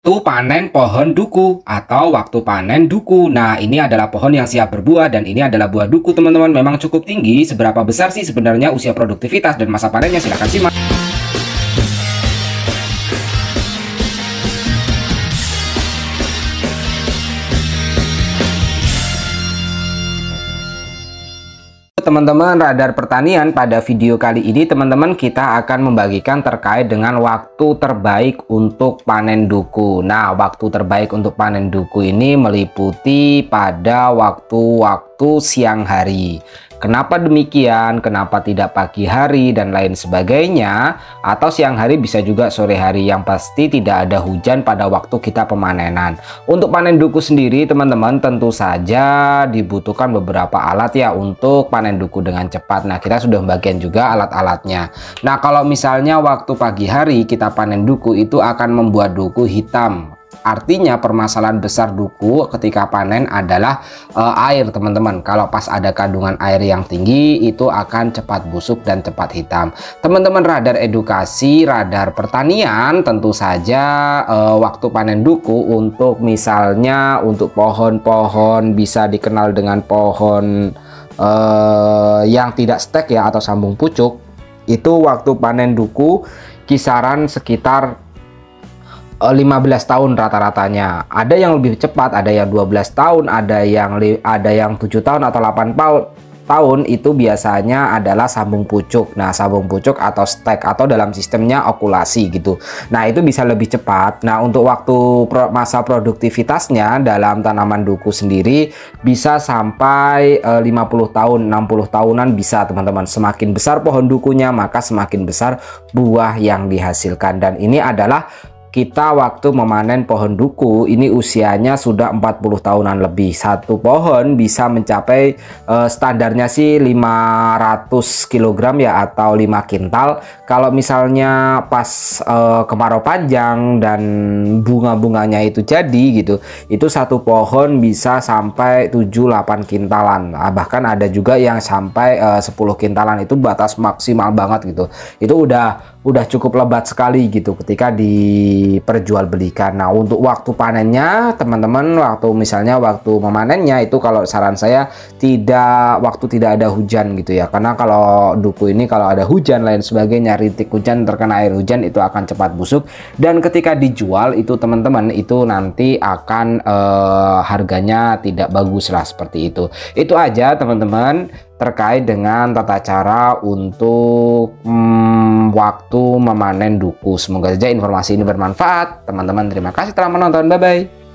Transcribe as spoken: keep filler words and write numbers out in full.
Waktu panen pohon duku atau waktu panen duku. Nah, ini adalah pohon yang siap berbuah dan ini adalah buah duku, teman-teman. Memang cukup tinggi. Seberapa besar sih sebenarnya usia produktivitas dan masa panennya? Silahkan simak. Teman-teman Radar Pertanian, pada video kali ini teman-teman kita akan membagikan terkait dengan waktu terbaik untuk panen duku. Nah, waktu terbaik untuk panen duku ini meliputi pada waktu-waktu siang hari. Kenapa demikian? Kenapa tidak pagi hari dan lain sebagainya? Atau siang hari, bisa juga sore hari, yang pasti tidak ada hujan pada waktu kita pemanenan. Untuk panen duku sendiri teman-teman tentu saja dibutuhkan beberapa alat ya untuk panen duku dengan cepat. Nah, kita sudah membagikan juga alat-alatnya. Nah, kalau misalnya waktu pagi hari kita panen duku, itu akan membuat duku hitam. Artinya permasalahan besar duku ketika panen adalah e, air, teman-teman. Kalau pas ada kandungan air yang tinggi, itu akan cepat busuk dan cepat hitam. Teman-teman Radar Edukasi, Radar Pertanian, tentu saja e, waktu panen duku untuk misalnya untuk pohon-pohon bisa dikenal dengan pohon e, yang tidak stek ya atau sambung pucuk, itu waktu panen duku kisaran sekitar lima belas tahun rata-ratanya. Ada yang lebih cepat, ada yang dua belas tahun, ada yang ada yang tujuh tahun atau delapan tahun. Itu biasanya adalah sambung pucuk. Nah, sambung pucuk atau stek atau dalam sistemnya okulasi gitu. Nah, itu bisa lebih cepat. Nah, untuk waktu pro, masa produktivitasnya dalam tanaman duku sendiri bisa sampai e, lima puluh tahun, enam puluh tahunan bisa, teman-teman. Semakin besar pohon dukunya, maka semakin besar buah yang dihasilkan. Dan ini adalah kita waktu memanen pohon duku ini usianya sudah empat puluh tahunan lebih. Satu pohon bisa mencapai uh, standarnya sih lima ratus kilogram ya atau lima kintal. Kalau misalnya pas uh, kemarau panjang dan bunga-bunganya itu jadi gitu, itu satu pohon bisa sampai tujuh delapan kintalan. Nah, bahkan ada juga yang sampai uh, sepuluh kintalan, itu batas maksimal banget gitu. Itu udah udah cukup lebat sekali gitu ketika diperjualbelikan. Nah, untuk waktu panennya teman-teman, waktu misalnya waktu memanennya itu kalau saran saya tidak waktu tidak ada hujan gitu ya, karena kalau duku ini kalau ada hujan lain sebagainya, rintik hujan, terkena air hujan, itu akan cepat busuk. Dan ketika dijual itu teman-teman, itu nanti akan eh, harganya tidak bagus lah, seperti itu. Itu aja teman-teman terkait dengan tata cara untuk hmm, waktu memanen duku. Semoga saja informasi ini bermanfaat teman-teman. Terima kasih telah menonton, bye bye.